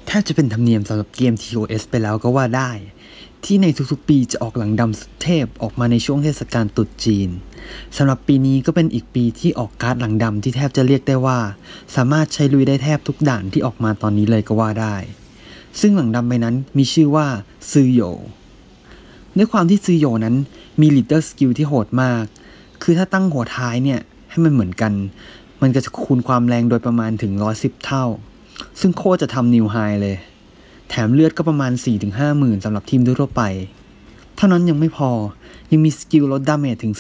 แทบจะเป็นธรรมเนียมสำหรับเกม TOS ไปแล้วก็ว่าได้ที่ในทุกๆปีจะออกหลังดำสุดเทพออกมาในช่วงเทศกาลตรุษจีนสำหรับปีนี้ก็เป็นอีกปีที่ออกการ์ดหลังดำที่แทบจะเรียกได้ว่าสามารถใช้ลุยได้แทบทุกด่านที่ออกมาตอนนี้เลยก็ว่าได้ซึ่งหลังดำใบนั้นมีชื่อว่าซือโหยด้วยความที่ซือโหยนั้นมีลีดเดอร์สกิลที่โหดมากคือถ้าตั้งหัวท้ายเนี่ยให้มันเหมือนกันมันก็จะคูณความแรงโดยประมาณถึง110เท่าซึ่งโคตรจะทำนิวไฮเลยแถมเลือดก็ประมาณ 4-5 หมื่นสำหรับทีมทั่วไปเท่านั้นยังไม่พอยังมีสกิลลดดาเมจถึง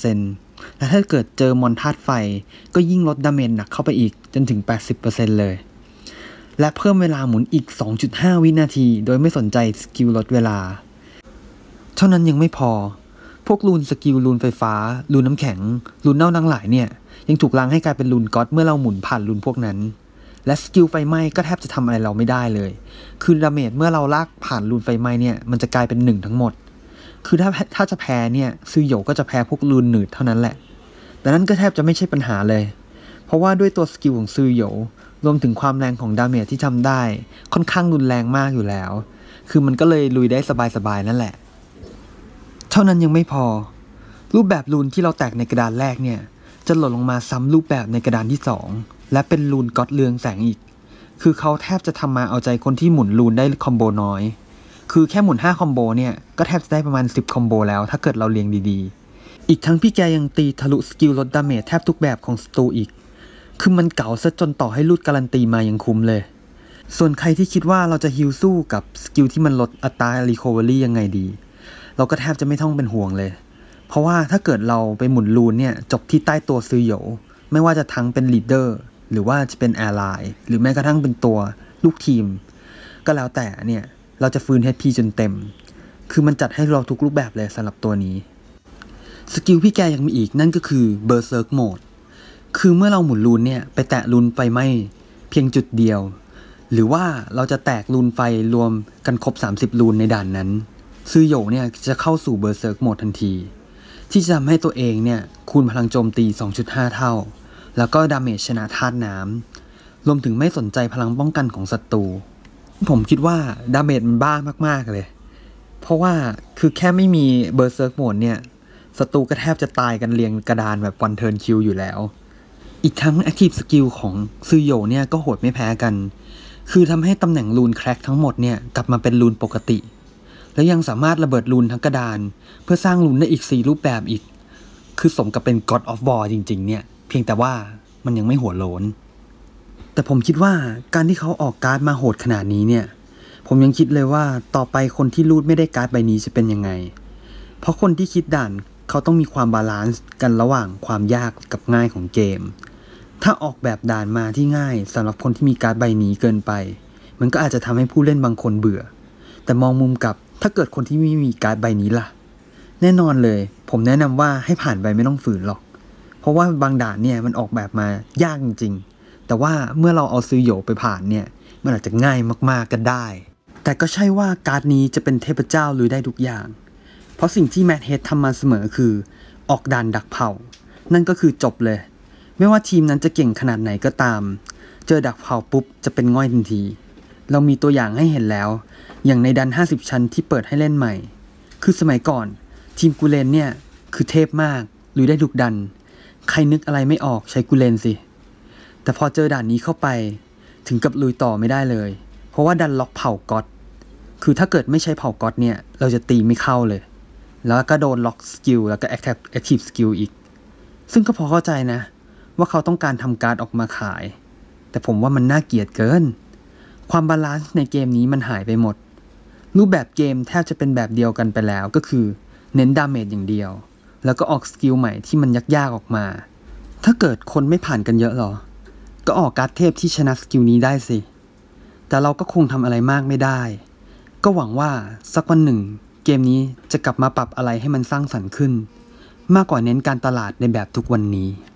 40% และถ้าเกิดเจอมอนธาตุไฟก็ยิ่งลดดาเมจหนักเข้าไปอีกจนถึง 80% เลยและเพิ่มเวลาหมุนอีก 2.5 วินาทีโดยไม่สนใจสกิลลดเวลาเท่านั้นยังไม่พอพวกรูนสกิลรูนไฟฟ้ารูนน้ำแข็งรูนเน่าทั้งหลายเนี่ยยังถูกล้างให้กลายเป็นรูนก็อดเมื่อเราหมุนผ่านรูนพวกนั้นและสกิลไฟไหม้ก็แทบจะทำอะไรเราไม่ได้เลยคือดาเมจเมื่อเราลากผ่านรูนไฟไหม้เนี่ยมันจะกลายเป็น1ทั้งหมดคือถ้าจะแพ้เนี่ยซือโหยก็จะแพ้พวกรูนหนืดเท่านั้นแหละแต่นั้นก็แทบจะไม่ใช่ปัญหาเลยเพราะว่าด้วยตัวสกิลของซือโหยรวมถึงความแรงของดาเมจที่ทำได้ค่อนข้างรุนแรงมากอยู่แล้วคือมันก็เลยลุยได้สบายๆนั่นแหละเท่านั้นยังไม่พอรูปแบบรูนที่เราแตกในกระดานแรกเนี่ยจะหล่นลงมาซ้ำรูปแบบในกระดานที่2และเป็นรูนก็อดเรืองแสงอีกคือเขาแทบจะทำมาเอาใจคนที่หมุนรูนได้คอมโบน้อยคือแค่หมุน5คอมโบเนี่ยก็แทบจะได้ประมาณ10คอมโบแล้วถ้าเกิดเราเรียงดีๆอีกทั้งพี่แกยังตีทะลุสกิลลดดาเมจแทบทุกแบบของศัตรูอีกคือมันเก๋าซะจนต่อให้รูดการันตีมายังคุ้มเลยส่วนใครที่คิดว่าเราจะฮิลสู้กับสกิลที่มันลดอัตรารีคอเวอรี่ยังไงดีเราก็แทบจะไม่ต้องเป็นห่วงเลยเพราะว่าถ้าเกิดเราไปหมุนรูนเนี่ยจบที่ใต้ตัวซือโหยไม่ว่าจะทั้งเป็นลีดเดอร์หรือว่าจะเป็นแอร์ไลน์หรือแม้กระทั่งเป็นตัวลูกทีมก็แล้วแต่เนี่ยเราจะฟื้น HP จนเต็มคือมันจัดให้เราทุกรูปแบบเลยสำหรับตัวนี้สกิลพี่แกยังมีอีกนั่นก็คือ Berserk Mode คือเมื่อเราหมุนรูนเนี่ยไปแตะรูนไฟไหม้เพียงจุดเดียวหรือว่าเราจะแตกรูนไฟรวมกันครบ30รูนในด่านนั้นซือโหยเนี่ยจะเข้าสู่ Berserk Mode ทันทีที่จะทำให้ตัวเองเนี่ยคูณพลังโจมตี 2.5 เท่าแล้วก็ดาเมจชนะธาตุน้ำรวมถึงไม่สนใจพลังป้องกันของศัตรูผมคิดว่าดาเมจมันบ้ามากๆเลยเพราะว่าคือแค่ไม่มี Berserk Mode เนี่ยศัตรูก็แทบจะตายกันเรียงกระดานแบบวันเทิร์นคิวอยู่แล้วอีกทั้ง Active Skill ของซือโหยเนี่ยก็โหดไม่แพ้กันคือทำให้ตำแหน่งรูนแคร็กทั้งหมดเนี่ยกลับมาเป็นรูนปกติและยังสามารถระเบิดรูนทั้งกระดานเพื่อสร้างรูนได้อีก4รูปแบบอีกคือสมกับเป็น God of War จริงๆเนี่ยเพียงแต่ว่ามันยังไม่หัวโล้นแต่ผมคิดว่าการที่เขาออกการ์ดมาโหดขนาดนี้เนี่ยผมยังคิดเลยว่าต่อไปคนที่รูดไม่ได้การ์ดใบนี้จะเป็นยังไงเพราะคนที่คิดด่านเขาต้องมีความบาลานซ์กันระหว่างความยากกับง่ายของเกมถ้าออกแบบด่านมาที่ง่ายสำหรับคนที่มีการ์ดใบนี้เกินไปมันก็อาจจะทำให้ผู้เล่นบางคนเบื่อแต่มองมุมกับถ้าเกิดคนที่ไม่มีการ์ดใบนี้ล่ะแน่นอนเลยผมแนะนำว่าให้ผ่านไปไม่ต้องฝืนหรอกเพราะว่าบางด่านเนี่ยมันออกแบบมายากจริงๆแต่ว่าเมื่อเราเอาซือโหยไปผ่านเนี่ยมันอาจจะง่ายมากๆก็ได้แต่ก็ใช่ว่าการ์ดนี้จะเป็นเทพเจ้าลุยได้ทุกอย่างเพราะสิ่งที่แมทเฮดทำมาเสมอคือออกด่านดักเผานั่นก็คือจบเลยไม่ว่าทีมนั้นจะเก่งขนาดไหนก็ตามเจอดักเผาปุ๊บจะเป็นง่อยทันทีเรามีตัวอย่างให้เห็นแล้วอย่างในดัน50ชั้นที่เปิดให้เล่นใหม่คือสมัยก่อนทีมกูเลนเนี่ยคือเทพมากลุยได้ทุกดันใครนึกอะไรไม่ออกใช้กูเลนสิแต่พอเจอด่านนี้เข้าไปถึงกับลุยต่อไม่ได้เลยเพราะว่าดันล็อกเผาก็อดคือถ้าเกิดไม่ใช้เผาก็อดเนี่ยเราจะตีไม่เข้าเลยแล้วก็โดนล็อกสกิลแล้วก็แอคทีฟสกิลอีกซึ่งก็พอเข้าใจนะว่าเขาต้องการทำการ์ดออกมาขายแต่ผมว่ามันน่าเกลียดเกินความบาลานซ์ในเกมนี้มันหายไปหมดรูปแบบเกมแทบจะเป็นแบบเดียวกันไปแล้วก็คือเน้นดาเมจอย่างเดียวแล้วก็ออกสกิลใหม่ที่มันยากๆออกมาถ้าเกิดคนไม่ผ่านกันเยอะหรอก็ออกการ์ดเทพที่ชนะสกิลนี้ได้สิแต่เราก็คงทำอะไรมากไม่ได้ก็หวังว่าสักวันหนึ่งเกมนี้จะกลับมาปรับอะไรให้มันสร้างสรรค์ขึ้นมากกว่าเน้นการตลาดในแบบทุกวันนี้